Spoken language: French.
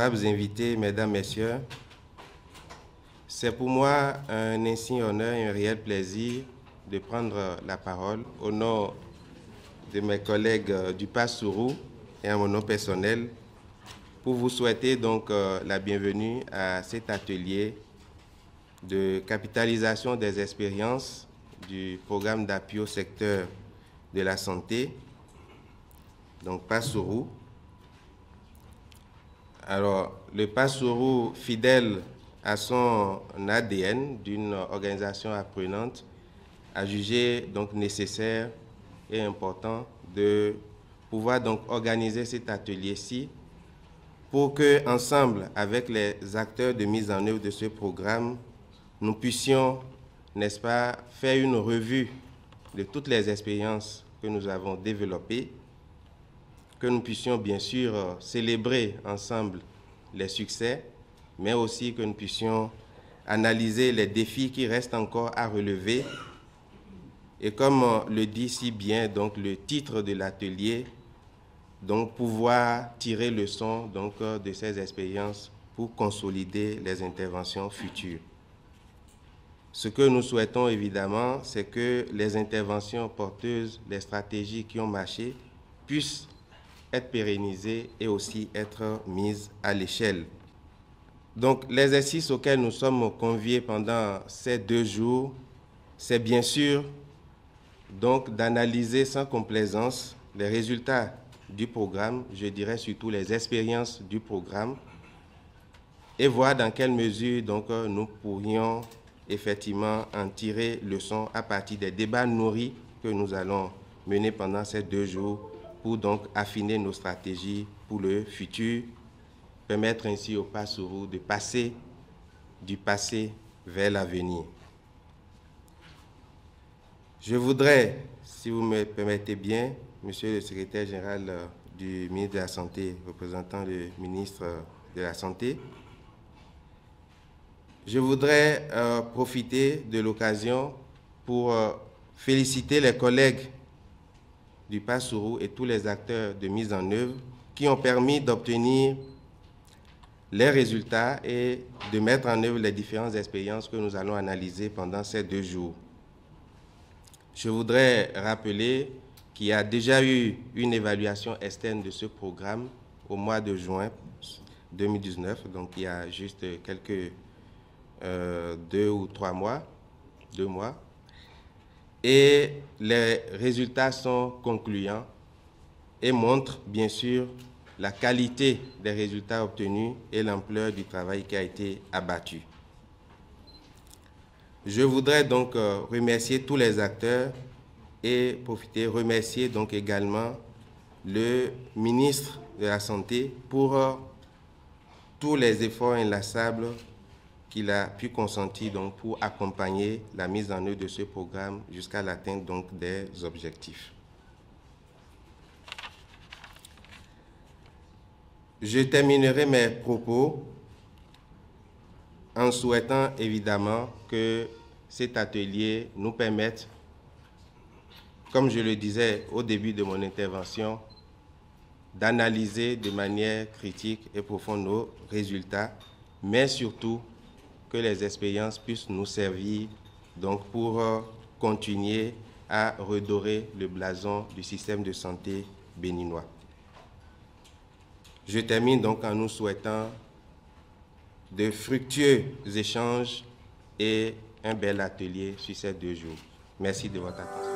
honorables invités, mesdames, messieurs, c'est pour moi un insigne honneur et un réel plaisir de prendre la parole au nom de mes collègues du PASSOUROU et à mon nom personnel pour vous souhaiter donc la bienvenue à cet atelier de capitalisation des expériences du programme d'appui au secteur de la santé, donc PASSOUROU. Alors, le PASSOUROU, fidèle à son ADN d'une organisation apprenante, a jugé donc nécessaire et important de pouvoir donc organiser cet atelier-ci pour que, ensemble, avec les acteurs de mise en œuvre de ce programme, nous puissions, n'est-ce pas, faire une revue de toutes les expériences que nous avons développées, que nous puissions bien sûr célébrer ensemble les succès, mais aussi que nous puissions analyser les défis qui restent encore à relever. Et comme le dit si bien donc, le titre de l'atelier, donc pouvoir tirer leçon donc, de ces expériences pour consolider les interventions futures. Ce que nous souhaitons évidemment, c'est que les interventions porteuses, les stratégies qui ont marché, puissent être pérennisées et aussi être mises à l'échelle. Donc l'exercice auquel nous sommes conviés pendant ces 2 jours, c'est bien sûr donc d'analyser sans complaisance les résultats du programme, je dirais surtout les expériences du programme, et voir dans quelle mesure donc, nous pourrions effectivement en tirer leçon à partir des débats nourris que nous allons mener pendant ces 2 jours pour donc affiner nos stratégies pour le futur, permettre ainsi au PASSOUROU de passer du passé vers l'avenir. Je voudrais, si vous me permettez bien, Monsieur le secrétaire général du ministre de la Santé, représentant le ministre de la Santé, je voudrais profiter de l'occasion pour féliciter les collègues du PASSOUROU et tous les acteurs de mise en œuvre qui ont permis d'obtenir les résultats et de mettre en œuvre les différentes expériences que nous allons analyser pendant ces 2 jours. Je voudrais rappeler qu'il y a déjà eu une évaluation externe de ce programme au mois de juin 2019, donc il y a juste quelques 2 ou 3 mois, 2 mois, et les résultats sont concluants et montrent bien sûr la qualité des résultats obtenus et l'ampleur du travail qui a été abattu. Je voudrais donc remercier tous les acteurs et remercier donc également le ministre de la Santé pour tous les efforts inlassables qu'il a pu consentir donc, pour accompagner la mise en œuvre de ce programme jusqu'à l'atteinte donc, des objectifs. Je terminerai mes propos en souhaitant évidemment que cet atelier nous permette, comme je le disais au début de mon intervention, d'analyser de manière critique et profonde nos résultats, mais surtout que les expériences puissent nous servir donc, pour continuer à redorer le blason du système de santé béninois. Je termine donc en nous souhaitant de fructueux échanges et un bel atelier sur ces 2 jours. Merci de votre attention.